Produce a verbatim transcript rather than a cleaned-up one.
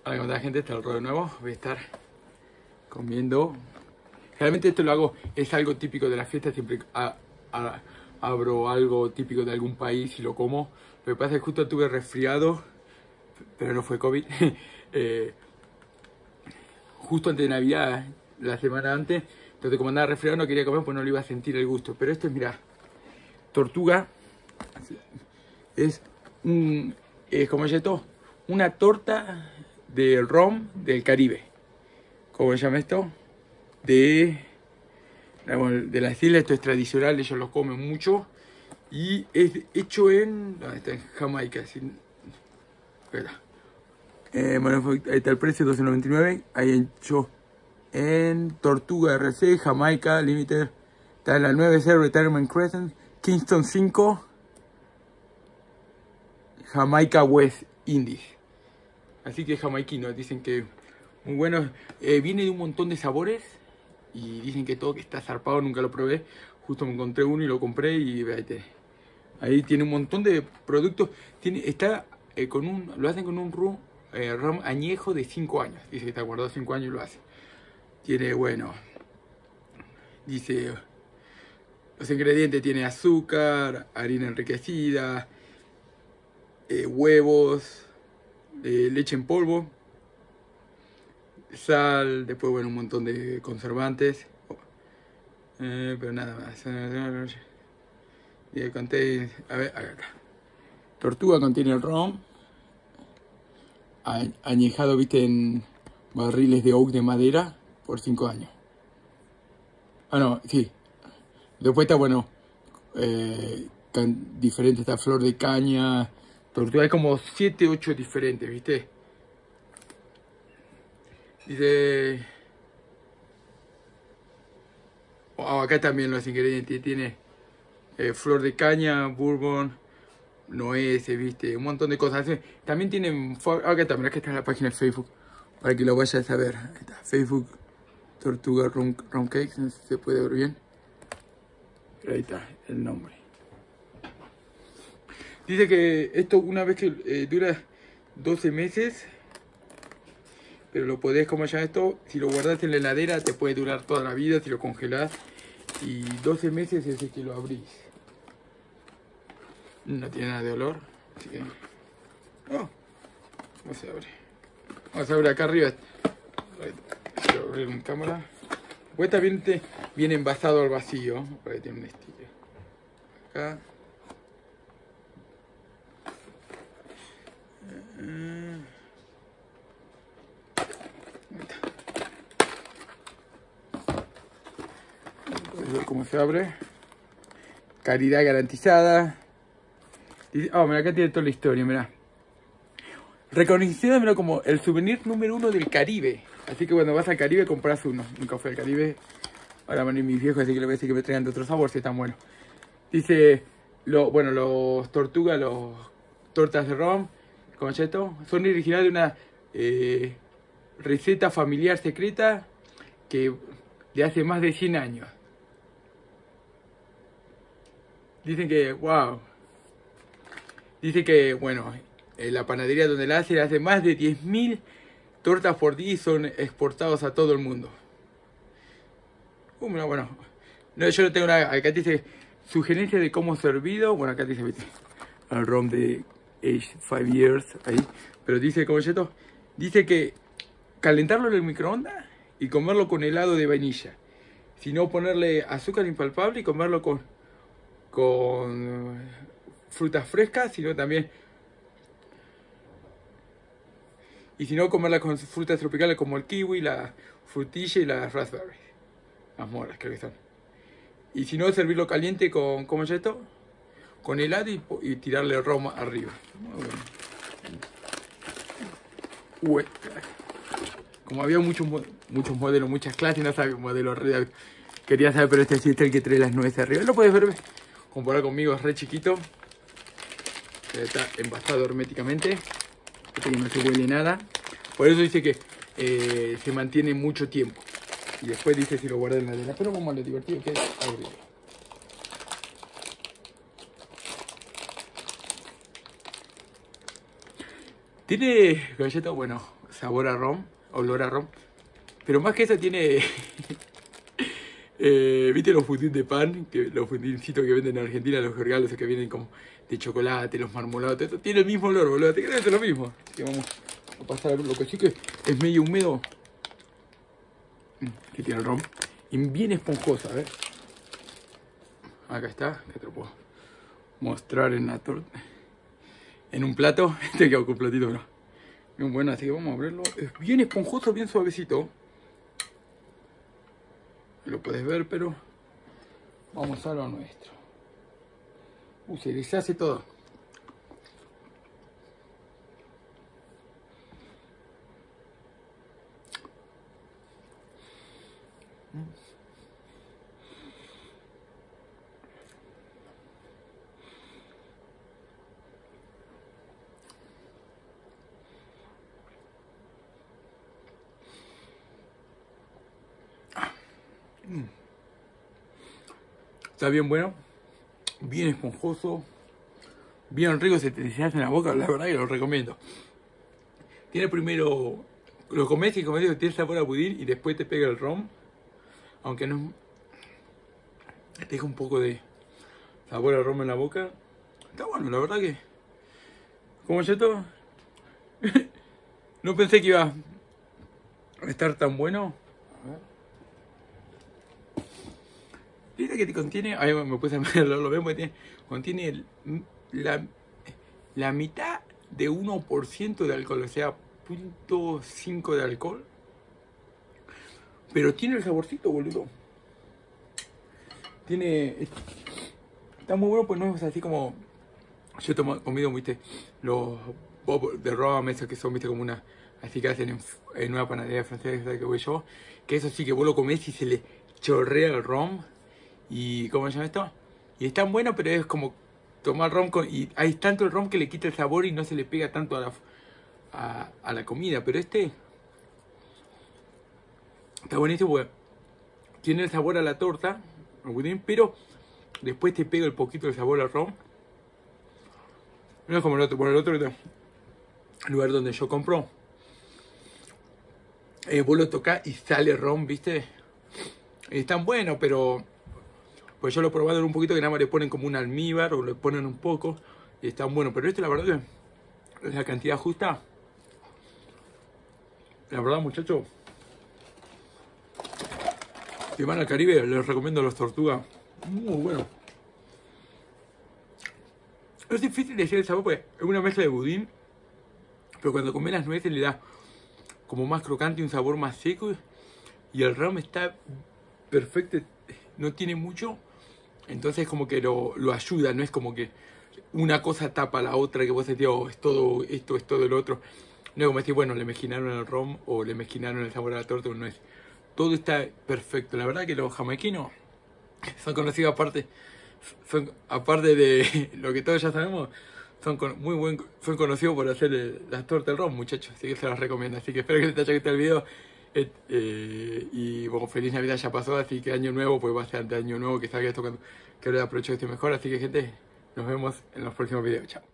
Hola, ¿cómo está, gente? Está el Ro de nuevo. Voy a estar comiendo. Realmente esto lo hago, es algo típico de la fiesta. Siempre a, a, abro algo típico de algún país y lo como. Lo que pasa es que justo tuve resfriado, pero no fue COVID. eh, justo antes de Navidad, la semana antes. Entonces, como andaba resfriado, no quería comer, pues no le iba a sentir el gusto. Pero esto es, mira, tortuga. Es un. Es como se llama, una torta del rom del Caribe. ¿Cómo se llama esto? De, de las islas. Esto es tradicional, ellos lo comen mucho. Y es hecho en... ¿Dónde está? En Jamaica. ¿Sí? Espera. Eh, bueno, ahí está el precio, doce noventa y nueve. Ahí hecho en Tortuga R C, Jamaica Limited. Está en la nueve cero Retirement Crescent, Kingston cinco, Jamaica West Indies. Así que jamaiquinos, dicen que muy bueno. Eh, viene de un montón de sabores y dicen que todo que está zarpado, nunca lo probé. Justo me encontré uno y lo compré y véate. Ahí tiene un montón de productos. Tiene, está eh, con un, lo hacen con un rum, eh, rum añejo de cinco años. Dice que está guardado cinco años y lo hace. Tiene, bueno, dice, los ingredientes tiene azúcar, harina enriquecida, eh, huevos, eh, leche en polvo, sal, después, bueno, un montón de conservantes, eh, pero nada más. Y contiene, a ver, acá. Tortuga contiene el ron, añejado, viste, en barriles de oak de madera por cinco años. Ah, no, sí. Después está, bueno, eh, diferente, está flor de caña, tortuga, hay como siete, ocho diferentes, viste. Dice... Oh, acá también los ingredientes, tiene eh, flor de caña, bourbon, nueces, viste, un montón de cosas. También tienen, acá también, acá está en la página de Facebook, para que lo vayas a ver. Ahí está, Facebook, Tortuga Rum, Rum Cakes, no sé si se puede ver bien. Pero ahí está, el nombre. Dice que esto una vez que eh, dura doce meses, pero lo podés, como ya esto, si lo guardas en la heladera te puede durar toda la vida si lo congelás. Y doce meses es el que lo abrís. No tiene nada de olor, así que... Oh, ¿cómo se abre? Vamos a abrir acá arriba. Voy a abrir en cámara. Pues también te viene envasado al vacío. Por ahí tiene un sticker. Acá. Cómo se abre. Calidad garantizada. Oh, mira, acá tiene toda la historia, mira. Reconocido, mira, como el souvenir número uno del Caribe. Así que cuando vas al Caribe compras uno. Nunca fui al Caribe. Ahora van a ir mis viejos, así que le voy a decir que me traigan de otro sabor si están buenos. Dice, lo, bueno, los tortugas, los tortas de ron, como esto, son originales de una eh, receta familiar secreta que de hace más de cien años. Dicen que, wow. Dice que, bueno, en la panadería donde la hace, hace más de diez mil tortas por día y son exportados a todo el mundo. Uh, bueno, bueno. No, yo no tengo nada. Acá dice sugerencia de cómo servido. Bueno, acá dice, viste, el rom de age five years, ahí. Pero dice, como esto, dice que calentarlo en el microondas y comerlo con helado de vainilla. Si no, ponerle azúcar impalpable y comerlo con, con frutas frescas, sino también... Y si no, comerla con frutas tropicales como el kiwi, la frutilla y las raspberries. Las moras, creo que son. Y si no, servirlo caliente con, ¿cómo es esto? Con helado y, y tirarle el rom arriba. Muy bueno. Uy. Como había muchos, muchos modelos, muchas clases, no sabía modelo real. Quería saber, pero este sí es el que trae las nueces arriba. Lo puedes ver, comparar conmigo, es re chiquito. Está envasado herméticamente. Este que no se huele nada. Por eso dice que eh, se mantiene mucho tiempo. Y después dice si lo guarda en la heladera. Pero como lo divertido que es abrirlo. Tiene galletas, bueno, sabor a ron, olor a ron. Pero más que eso tiene... eh, ¿Viste los budín de pan? Que, los budincitos que venden en Argentina, los regalos que vienen como de chocolate, los marmolados, todo, tiene el mismo olor, boludo. Te crees que es lo mismo. Así que vamos a pasar a lo que sí que es medio húmedo. Que tiene el ron. Y bien esponjosa, a ver. Acá está, que te lo puedo mostrar en la torta. En un plato. Este quedó con un platito, ¿no? Bien bueno, así que vamos a abrirlo. Es bien esponjoso, bien suavecito. Lo puedes ver, pero vamos a lo nuestro. Uh, se deshace todo. Mm. Está bien bueno, bien esponjoso, bien rico, se te deshace en la boca, la verdad que lo recomiendo. Tiene primero, lo comes y como digo, tiene sabor a budín y después te pega el ron, aunque no te deja un poco de sabor a ron en la boca. Está bueno, la verdad que, como yo todo, no pensé que iba a estar tan bueno. A ver. Dice que te contiene, ahí me puse a verlo, lo vemos, tiene, contiene el, la, la mitad de uno por ciento de alcohol, o sea, cero punto cinco de alcohol. Pero tiene el saborcito, boludo. Tiene... Está muy bueno, pues no es así como... Yo he comido, viste, los bob de rum, esos que son, viste, como una... Así que hacen en, en una panadería francesa que voy yo. Que eso sí que vos lo comés y se le chorrea el rum. Y ¿cómo se llama esto? Y es tan bueno, pero es como tomar ron con... Y hay tanto el ron que le quita el sabor y no se le pega tanto a la, a, a la comida. Pero este... Está buenísimo porque tiene el sabor a la torta, pero después te pega el poquito de sabor al ron. No es como el otro. Bueno, el otro el lugar donde yo compro. Eh, vos lo tocás y sale ron, ¿viste? Es tan bueno, pero... Pues yo lo he probado en un poquito que nada más le ponen como un almíbar o le ponen un poco. Y está bueno. Pero este la verdad que es la cantidad justa. La verdad, muchachos. Si van al Caribe, les recomiendo los tortugas. Muy bueno. Es difícil decir el sabor porque es una mezcla de budín. Pero cuando comes las nueces le da como más crocante y un sabor más seco. Y el rum está perfecto. No tiene mucho. Entonces como que lo, lo ayuda. No es como que una cosa tapa a la otra. Que vos decís, oh, es todo esto, es todo el otro. No es como decir, bueno, le mezquinaron el rum o le mezquinaron el sabor a la torta. No es. Todo está perfecto. La verdad que los jamaiquinos son conocidos aparte, son, aparte de lo que todos ya sabemos, son con, muy buen, son conocidos por hacer el, las tortas del ron, muchachos. Así que se las recomiendo. Así que espero que les haya gustado el video. Eh, eh, y bueno, feliz Navidad ya pasó, así que año nuevo, pues va a ser ante año nuevo que salga esto cuando que ahora aprovecho que esté mejor. Así que gente, nos vemos en los próximos videos. Chao.